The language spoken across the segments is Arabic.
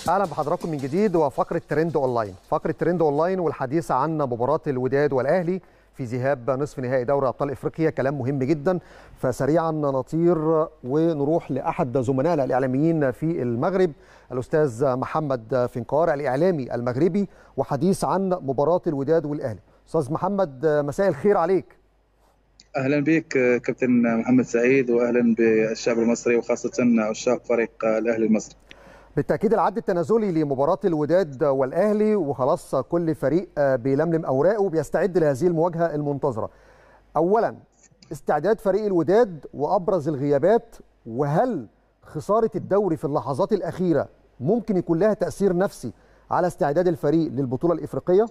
اهلا بحضراتكم من جديد وفقره ترند اونلاين. فقره ترند اونلاين والحديث عن مباراه الوداد والاهلي في ذهاب نصف نهائي دوري ابطال افريقيا. كلام مهم جدا، فسريعا نطير ونروح لاحد زملائنا الاعلاميين في المغرب، الاستاذ محمد فنقار الاعلامي المغربي، وحديث عن مباراه الوداد والاهلي. استاذ محمد، مساء الخير عليك. اهلا بك كابتن محمد سعيد، واهلا بالشعب المصري وخاصه عشاق فريق الاهلي المصري. بالتأكيد العد التنازلي لمباراة الوداد والأهلي، وخلاص كل فريق بيلملم أوراقه وبيستعد لهذه المواجهة المنتظرة. أولا، استعداد فريق الوداد وأبرز الغيابات، وهل خسارة الدوري في اللحظات الأخيرة ممكن يكون لها تأثير نفسي على استعداد الفريق للبطولة الإفريقية؟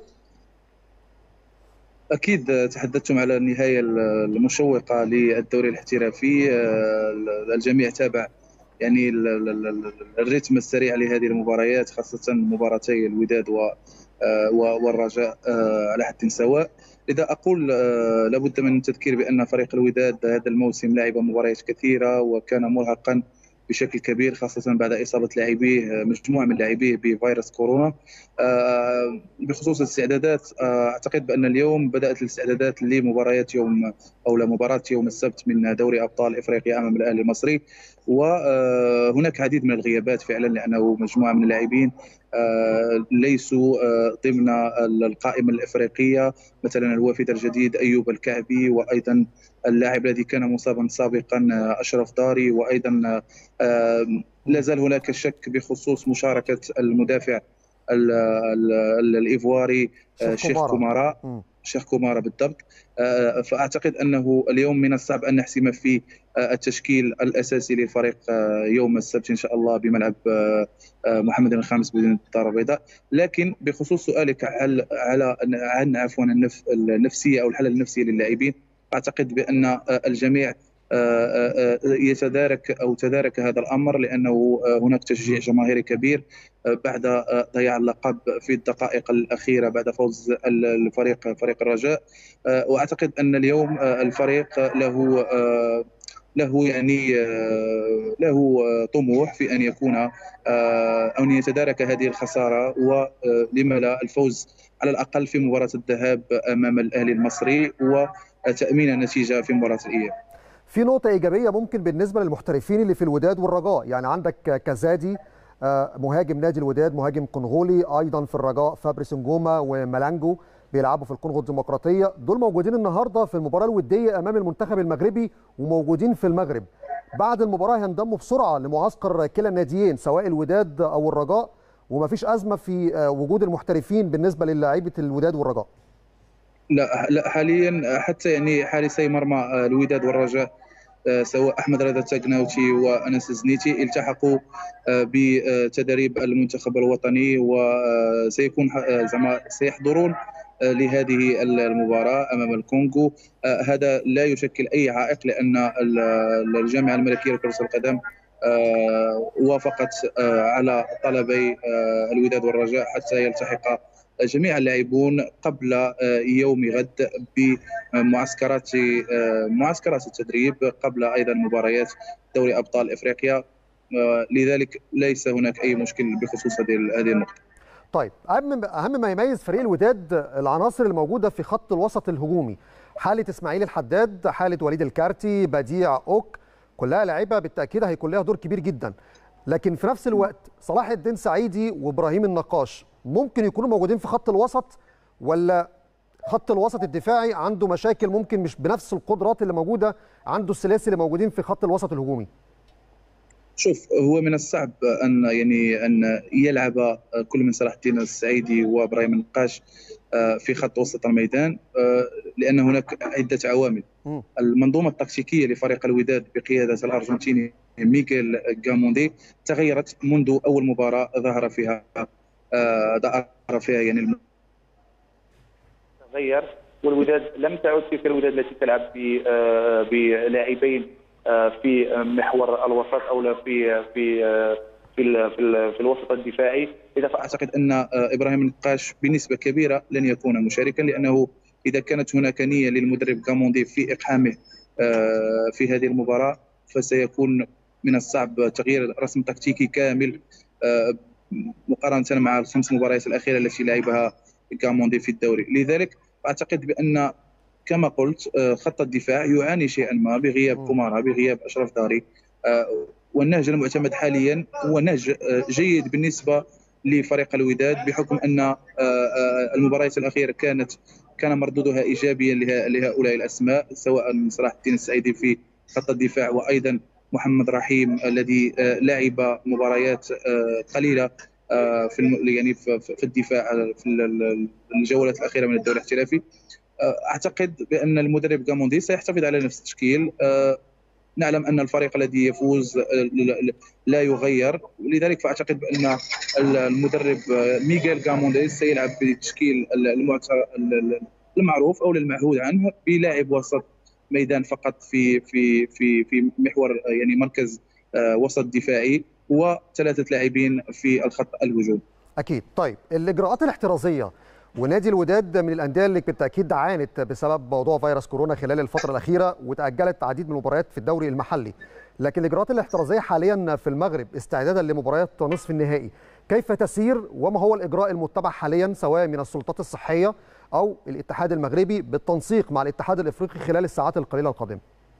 اكيد تحدثتم على النهايه المشوقه للدوري الاحترافي. الجميع تابع يعني الريتم السريع لهذه المباريات، خاصة مباراتي الوداد والرجاء على حد سواء. لذا أقول لابد من التذكير بأن فريق الوداد هذا الموسم لعب مباريات كثيرة وكان مرهقا بشكل كبير، خاصة بعد إصابة لاعبيه، مجموعة من لاعبيه بفيروس كورونا. بخصوص الاستعدادات، أعتقد بأن اليوم بدأت الاستعدادات لمباريات يوم أو لمباراة يوم السبت من دوري أبطال إفريقيا أمام الأهلي المصري. وهناك عديد من الغيابات فعلا، لأنه مجموعة من اللاعبين ليسوا ضمن القائمة الإفريقية، مثلا الوافد الجديد أيوب الكعبي، وأيضا اللاعب الذي كان مصابا سابقا أشرف داري، وأيضا لا زال هناك شك بخصوص مشاركة المدافع الإيفواري شيخ كومارا بالضبط. فأعتقد أنه اليوم من الصعب أن نحسم في التشكيل الأساسي للفريق يوم السبت إن شاء الله بملعب محمد الخامس بمدينة الدار البيضاء. لكن بخصوص سؤالك عن عفوا النفسية أو الحالة النفسية للاعبين، أعتقد بأن الجميع تدارك هذا الأمر، لأنه هناك تشجيع جماهيري كبير بعد ضياع اللقب في الدقائق الأخيرة بعد فوز فريق الرجاء. وأعتقد أن اليوم الفريق له طموح في أن يكون أو أن يتدارك هذه الخسارة، ولما لا الفوز على الأقل في مباراة الذهاب أمام الأهلي المصري وتأمين النتيجة في مباراة الإياب. في نقطة إيجابية ممكن بالنسبة للمحترفين اللي في الوداد والرجاء، يعني عندك كزادي مهاجم نادي الوداد، مهاجم كونغولي، أيضا في الرجاء فابريس نجوما وملانجو بيلعبوا في الكونغو الديمقراطية، دول موجودين النهاردة في المباراة الودية أمام المنتخب المغربي وموجودين في المغرب. بعد المباراة هينضموا بسرعة لمعسكر كلا الناديين سواء الوداد أو الرجاء، ومفيش أزمة في وجود المحترفين بالنسبة للاعيبة الوداد والرجاء. لا حاليا حتى يعني حارسي مرمى الوداد والرجاء سواء احمد رضا التاكناوتي وانس الزنيتي التحقوا بتدريب المنتخب الوطني، وسيكون سيحضرون لهذه المباراة أمام الكونغو. هذا لا يشكل أي عائق، لأن الجامعة الملكية لكرة القدم وافقت على طلبي الوداد والرجاء حتى يلتحق جميع اللاعبون قبل يوم غد بمعسكرات التدريب قبل أيضا مباريات دوري أبطال إفريقيا. لذلك ليس هناك أي مشكل بخصوص هذه النقطة. طيب، أهم ما يميز فريق الوداد العناصر الموجودة في خط الوسط الهجومي، حالة إسماعيل الحداد، حالة وليد الكارتي، بديع أوك، كلها لاعيبة بالتأكيد هيكون لها دور كبير جدا. لكن في نفس الوقت صلاح الدين سعيدي وإبراهيم النقاش ممكن يكونوا موجودين في خط الوسط، ولا خط الوسط الدفاعي عنده مشاكل ممكن مش بنفس القدرات اللي موجودة عنده الثلاثي اللي موجودين في خط الوسط الهجومي؟ شوف، هو من الصعب ان يلعب كل من صلاح الدين السعيدي وابراهيم النقاش في خط وسط الميدان، لان هناك عده عوامل. المنظومه التكتيكيه لفريق الوداد بقياده الارجنتيني ميغيل غاموندي تغيرت منذ اول مباراه ظهر فيها يعني تغير، والوداد لم تعد تلك الوداد التي تلعب بلاعبين في محور الوسط او في الوسط الدفاعي. اذا فاعتقد ان ابراهيم النقاش بنسبه كبيره لن يكون مشاركا، لانه اذا كانت هناك نيه للمدرب غاموندي في اقحامه في هذه المباراه، فسيكون من الصعب تغيير رسم تكتيكي كامل مقارنه مع الخمس مباريات الاخيره التي لعبها كاموندي في الدوري. لذلك اعتقد بان كما قلت خط الدفاع يعاني شيئا ما بغياب كومارا، بغياب اشرف داري، والنهج المعتمد حاليا هو نهج جيد بالنسبه لفريق الوداد، بحكم ان المباريات الاخيره كان مردودها ايجابيا لهؤلاء الاسماء، سواء صلاح الدين السعيدي في خط الدفاع، وايضا محمد رحيم الذي لعب مباريات قليله يعني في الدفاع في الجولات الاخيره من الدوري الاحترافي. اعتقد بان المدرب غاموندي سيحتفظ على نفس التشكيل. نعلم ان الفريق الذي يفوز لا يغير، ولذلك فاعتقد بان المدرب ميغيل غاموندي سيلعب بالتشكيل المعروف او المعهود عنه، بلاعب وسط ميدان فقط في محور يعني مركز وسط دفاعي، وثلاثه لاعبين في الخط الهجوم. اكيد. طيب الاجراءات الاحترازيه، ونادي الوداد من الانديه اللي بالتاكيد عانت بسبب موضوع فيروس كورونا خلال الفتره الاخيره، وتاجلت عديد من المباريات في الدوري المحلي، لكن الاجراءات الاحترازيه حاليا في المغرب استعدادا لمباريات نصف النهائي كيف تسير، وما هو الاجراء المتبع حاليا سواء من السلطات الصحيه او الاتحاد المغربي بالتنسيق مع الاتحاد الافريقي خلال الساعات القليله القادمه؟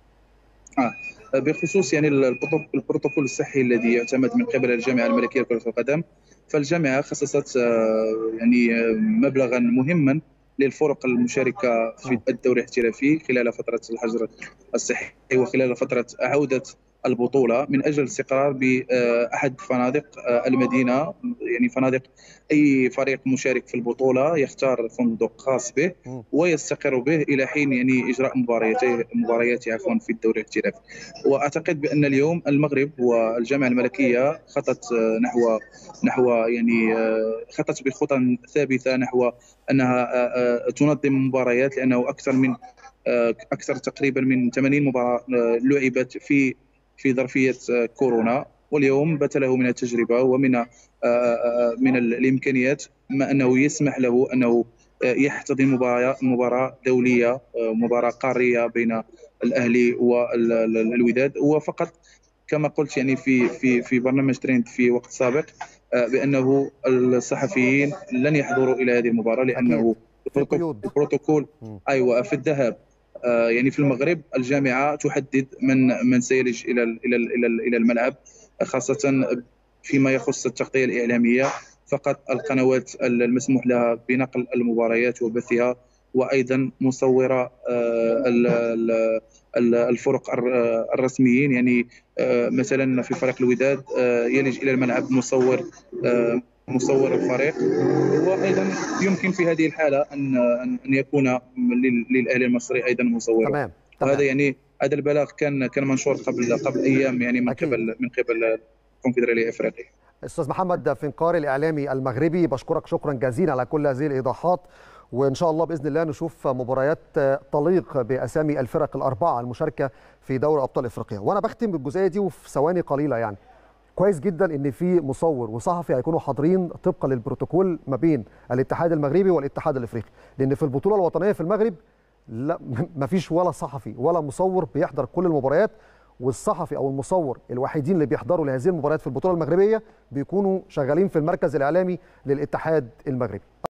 بخصوص يعني البروتوكول الصحي الذي يعتمد من قبل الجامعه الملكيه لكره القدم، فالجامعه خصصت يعني مبلغا مهما للفرق المشاركه في الدوري الاحترافي خلال فتره الحجر الصحي وخلال فتره عوده البطوله، من اجل الاستقرار باحد فنادق المدينه. يعني فنادق اي فريق مشارك في البطوله يختار فندق خاص به ويستقر به الى حين يعني اجراء مبارياته في الدوري الاحترافي. واعتقد بان اليوم المغرب والجامعه الملكيه نحو يعني خطت بخطى ثابته نحو انها تنظم مباريات، لانه اكثر تقريبا من 80 مباراه لعبت في ظرفيه كورونا، واليوم بات له من التجربه ومن الامكانيات ما انه يسمح له انه يحتضن مباراه دوليه، مباراه قاريه بين الاهلي والوداد. وفقط كما قلت يعني في برنامج تريند في وقت سابق بانه الصحفيين لن يحضروا الى هذه المباراه، لانه البروتوكول ايوه في الذهاب يعني في المغرب الجامعه تحدد من سيلج الى الملعب، خاصه فيما يخص التغطيه الاعلاميه. فقط القنوات المسموح لها بنقل المباريات وبثها، وايضا مصوره الفرق الرسميين. يعني مثلا في فريق الوداد يلج الى الملعب مصور الفريق، وايضا يمكن في هذه الحاله ان يكون للاهلي المصري ايضا مصور. تمام. وهذا يعني هذا البلاغ كان منشور قبل ايام يعني من قبل الكونفدراليه الافريقيه. استاذ محمد فنقاري الاعلامي المغربي، بشكرك شكرا جزيلا على كل هذه الايضاحات، وان شاء الله باذن الله نشوف مباريات تليق باسامي الفرق الاربعه المشاركه في دوري ابطال افريقيا. وانا بختم بالجزئيه دي وفي ثواني قليله، يعني كويس جدا ان في مصور وصحفي هيكونوا حاضرين طبقا للبروتوكول ما بين الاتحاد المغربي والاتحاد الافريقي، لان في البطوله الوطنيه في المغرب لا مفيش ولا صحفي ولا مصور بيحضر كل المباريات، والصحفي او المصور الوحيدين اللي بيحضروا لهذه المباريات في البطوله المغربيه بيكونوا شغالين في المركز الاعلامي للاتحاد المغربي.